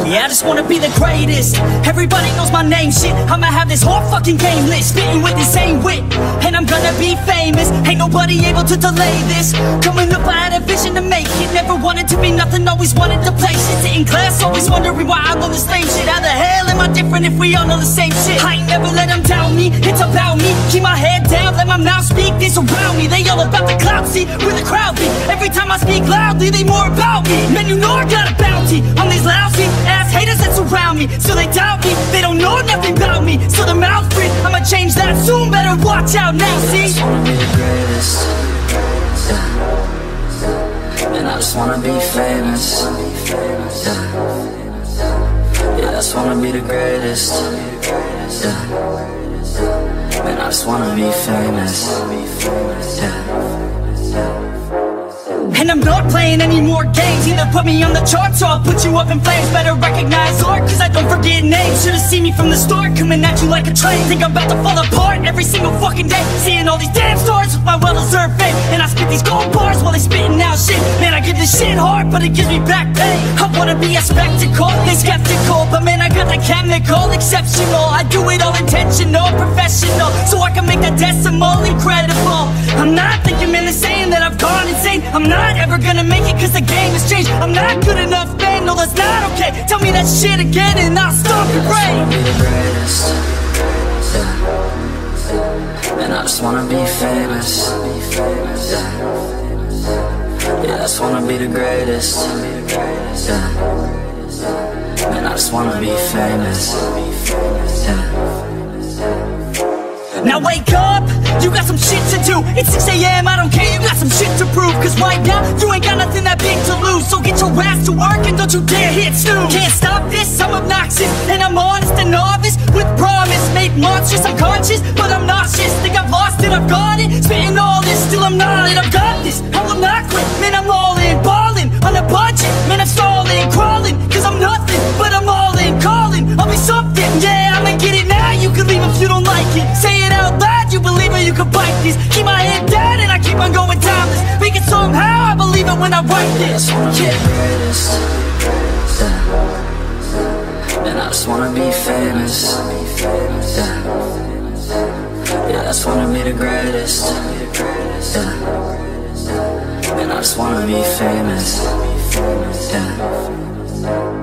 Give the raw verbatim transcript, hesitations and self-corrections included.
Yeah, I just wanna be the greatest. Everybody knows my name, shit. I'ma have this whole fucking game list, spitting with insane wit, and I'm gonna be famous. Ain't nobody able to delay this. Coming up, I had a vision to make it. Never wanted to be nothing, always wanted to play shit. Sitting class, always wondering why I love this lame shit. How the hell am I different if we all know the same shit? I ain't never let them down me, it's about me. Keep my head down, let my mouth speak. They surround me, they all about the clout, see where the crowd be. Every time I speak loudly, they more about me. Man, you know I got a bounty on these lousy ass haters that surround me. So they doubt me, they don't know nothing about me. So their mouths free, I'ma change that soon. Better watch out now, see? I just wanna be the greatest, yeah. And I just wanna be famous, yeah. Yeah, I just wanna be the greatest, yeah. And I just wanna be famous, yeah. And I'm not playing any more games. Either put me on the charts or I'll put you up in flames. Better recognize art, cause I don't forget names. Should've seen me from the start, coming at you like a train. Think I'm about to fall apart every single fucking day. Seeing all these damn stars with my well-deserved fame. And I spit these gold bars while they spitting out shit. Man, I give this shit hard, but it gives me back pain. I wanna be a spectacle, they skeptical, but man, I got the chemical, exceptional. I do it all intentional, professional, so I can make that decimal incredible. I'm not thinking, man, they're saying that I've gone insane. I'm not ever gonna make it cause the game has changed. I'm not good enough, man, no that's not okay. Tell me that shit again and I'll stop your brain. I just wanna be the greatest, yeah. And I just wanna be famous, yeah. Yeah, I just wanna be the greatest, yeah. And I just wanna be famous, yeah. Now wake up, you got some shit to do. It's six A M, I don't care, you got some shit to prove. Cause right now, you ain't got nothing that big to lose. So get your ass to work and don't you dare hit snooze. Can't stop this, I'm obnoxious, and I'm honest and novice. With promise, made monstrous, I'm conscious, but I'm nauseous. Think I've lost it, I've got it, spitting all this, still I'm not it. I've got this, I will not quit, man I'm all in. Ballin', on a budget, man I'm stalling. Crawling, cause I'm nothing, but I'm all in. Calling, I'll be something, yeah I'ma get it now. You can leave if you don't like it. Say it out loud, you believe it, you can bite this. Keep my head down and I keep on going timeless. Make it somehow, I believe it when I write this. I just wanna yeah. be the greatest, yeah. And I just wanna be famous, yeah. Yeah, I just wanna be the greatest, yeah. And I just wanna be famous, yeah.